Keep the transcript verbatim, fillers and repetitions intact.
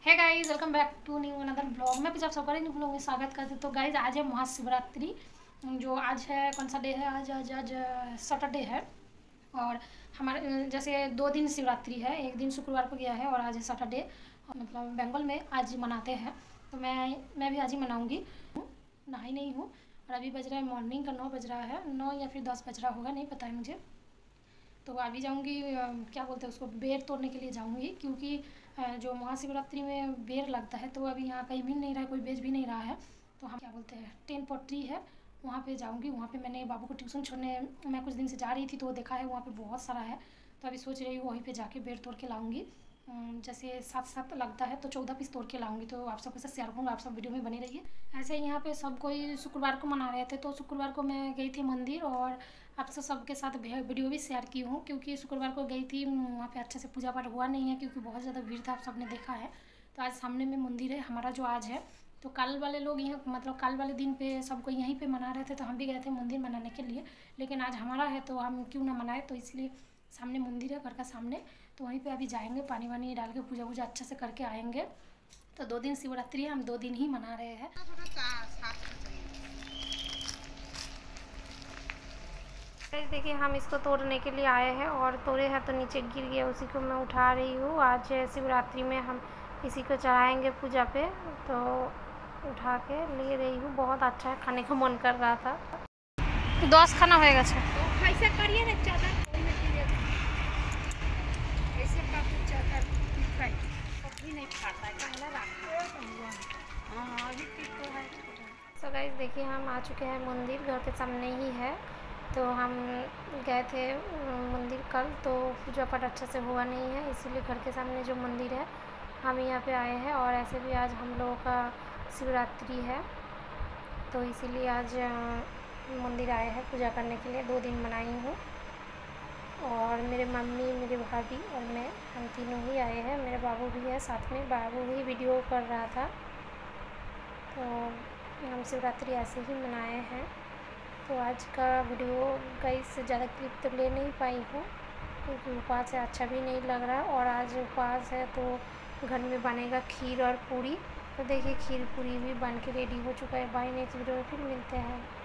है guys, welcome back to new another blog में कुछ आप सबका न्यू ब्लॉग में स्वागत करते। तो गाइज आज है महाशिवरात्रि, जो आज है कौन सा डे है, आज आज आज सैटरडे है। और हमारे जैसे दो दिन शिवरात्रि है, एक दिन शुक्रवार को गया है और आज है सैटरडे। मतलब बंगाल में आज मनाते हैं, तो मैं मैं भी आज ही मनाऊँगी। नहाई नहीं हूँ और अभी बज रहा है मॉर्निंग का नौ बज रहा है, नौ या फिर दस बज रहा होगा, नहीं पता है मुझे। तो अभी जाऊंगी, क्या बोलते हैं उसको, बेर तोड़ने के लिए जाऊंगी, क्योंकि जो महाशिवरात्रि में बेर लगता है तो अभी यहाँ कहीं मिल नहीं रहा है, कोई बेच भी नहीं रहा है। तो हम क्या बोलते हैं टेन पॉट्री है, वहाँ पे जाऊंगी। वहाँ पे मैंने बाबू को ट्यूशन छोड़ने मैं कुछ दिन से जा रही थी, तो वो देखा है वहाँ पे बहुत सारा है। तो अभी सोच रही हूँ वहीं पे जाके बेर तोड़ के लाऊंगी। जैसे सात सात लगता है तो चौदह पीस तोड़ के लाऊंगी। तो आप सबके साथ शेयर करूँगा, आप सब वीडियो में बने रहिए। ऐसे ही यहाँ पे सब कोई शुक्रवार को मना रहे थे, तो शुक्रवार को मैं गई थी मंदिर और आपसे सबके साथ वीडियो भी शेयर की हूँ, क्योंकि शुक्रवार को गई थी, वहाँ पे अच्छे से पूजा पाठ हुआ नहीं है क्योंकि बहुत ज़्यादा भीड़ था, आप सबने देखा है। तो आज सामने में मंदिर है हमारा जो आज है। तो कल वाले लोग यहाँ मतलब कल वाले दिन पे सबको यहीं पे मना रहे थे, तो हम भी गए थे मंदिर मनाने के लिए। लेकिन आज हमारा है तो हम क्यों ना मनाए, तो इसलिए सामने मंदिर है घर का सामने, तो वहीं पे अभी जाएंगे, पानी वानी डाल के पूजा वूजा अच्छे से करके आएंगे। तो दो दिन शिवरात्रि है, हम दो दिन ही मना रहे हैं। देखिए हम इसको तोड़ने के लिए आए हैं और तोड़े हैं तो नीचे गिर गया, उसी को मैं उठा रही हूँ। आज शिवरात्रि में हम इसी को चढ़ाएंगे पूजा पे, तो उठा के ले रही हूँ। बहुत अच्छा है, खाने का मन कर रहा था। दस खाना होएगा ऐसे करिए ना, चादर ऐसे का चादर अभी नहीं खाता है, हाँ अभी तो है। सो गाइस देखिए हम आ चुके हैं मंदिर, घर के सामने ही है। तो हम गए थे मंदिर कल, तो पूजा पाठ अच्छे से हुआ नहीं है, इसीलिए घर के सामने जो मंदिर है हम यहाँ पे आए हैं। और ऐसे भी आज हम लोगों का शिवरात्रि है, तो इसीलिए आज मंदिर आए हैं पूजा करने के लिए। दो दिन मनाई हूँ और मेरे मम्मी, मेरे भाभी और मैं, हम तीनों ही आए हैं। मेरे बाबू भी है साथ में, बाबू भी वीडियो कर रहा था। तो हम शिवरात्रि ऐसे ही मनाए हैं। तो आज का वीडियो गाइस से ज़्यादा क्लिप तो ले नहीं पाई हूँ, क्योंकि उपवास है, अच्छा भी नहीं लग रहा। और आज उपवास है तो घर में बनेगा खीर और पूरी। तो देखिए खीर पूरी भी बन के रेडी हो चुका है। बाय नेक्स्ट वीडियो में फिर मिलते हैं।